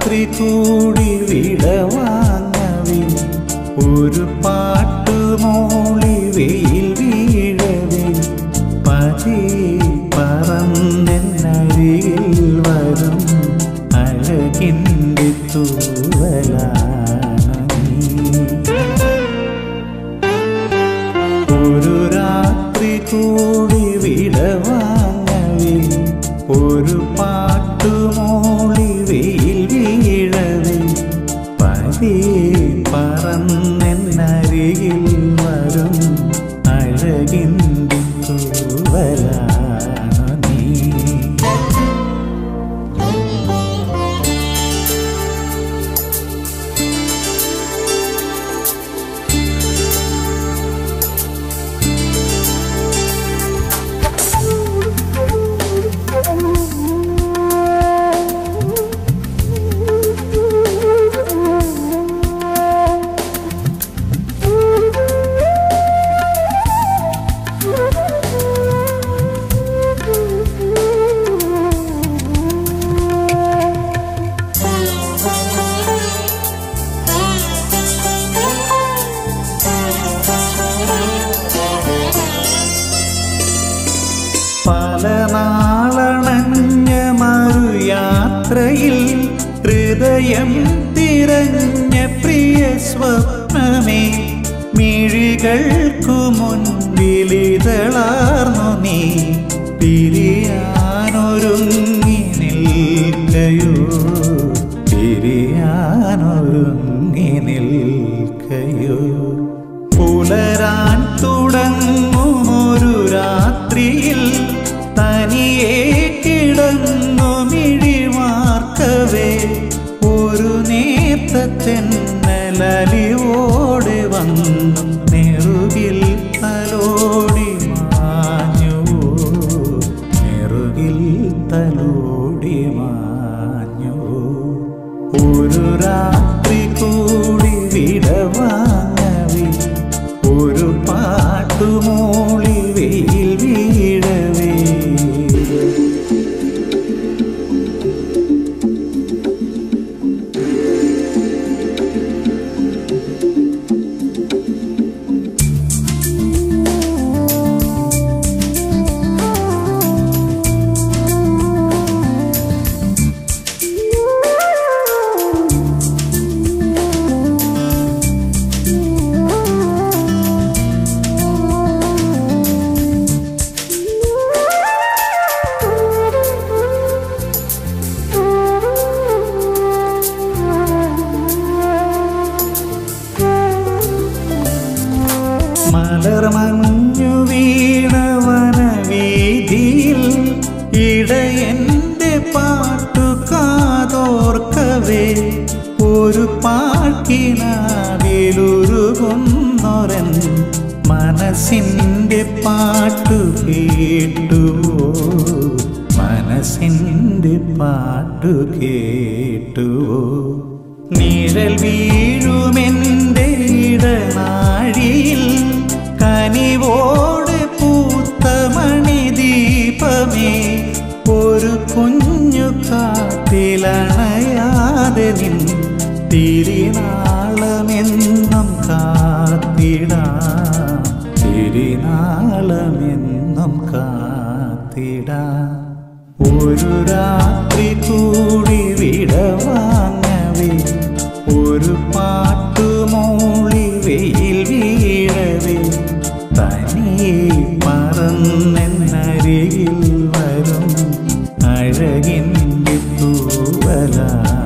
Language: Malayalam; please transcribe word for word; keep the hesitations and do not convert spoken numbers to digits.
രാത്രി കൂടി വിടവാങ്ങവേ ഒരു പാട്ടുമൂളി വെയിൽ വീഴവേ പതിയെ പറന്നെന്നരികിൽ വരും അഴകിൻ്റെ തൂവലാണ് നീ. ഒരു രാത്രി കൂടി വിടവാങ്ങവേ ഒരു പാട്ടുമൂളി വെയിൽ വീഴവേ പതിയെ പറന്നെന്നരികിൽ വരും അഴകിൻ്റെ തൂവലാണ് നീ. പല നാളണഞ്ഞ മറുയാത്രയിൽ ഹൃദയം തിരഞ്ഞ പ്രിയ സ്വപ്നമേ മിഴികൾക്കു മുൻപിലിതളാർന്നു നീ പിരിയാനൊരുങ്ങി നിൽക്കയോ പിരിയാനൊരുങ്ങി നിൽക്കയോ. പുലരാൻ തുടങ്ങുമൊരു രാത്രിയിൽ തനിയെ കിടന്നു മിഴിമാർക്കവേ ഒരു നേത്രത്തെന്നലലിവോടെ വന്നു നെറുകിൽ തലോടി മാഞ്ഞുവോ നെറുകിൽ തലോടി മാഞ്ഞുവോ. ഒരു രാത്രി കൂടി വിടവാങ്ങവേ ഒരു പാട്ടുമൂളി വെയിൽ വീഴവേ. മലർമഞ്ഞു വീണ വനവീതിയിൽ ഇടയൻ്റെ പാട്ടു കാതോർക്കവേ ഒരു പാട്ടിനാവിലുരുകുന്നൊരൻ മനസ്സിൻ്റെ പാട്ടു കേട്ടുവോ മനസ്സിൻ്റെ പാട്ടു കേട്ടുവോ. നിഴൽ വീഴുമെൻ്റെ ഇടനാഴിയിൽ കനിവോട് പൂത്ത മണിദീപമേ ഒരു കുഞ്ഞു കാത്തിലണയാതെ നിൻ തിരിനാളമെന്നും കാത്തിടാം തിരിനാളമെന്നും കാത്തിടാം. ഒരു രാത്രി കൂടി വിടവാങ്ങവേ ഒരു പാട്ടുമൂളി വെയിൽ വീഴവേ തനിയെ പറന്നെന്നരികിൽ വരും അഴകിൻ്റെ തൂവലാ.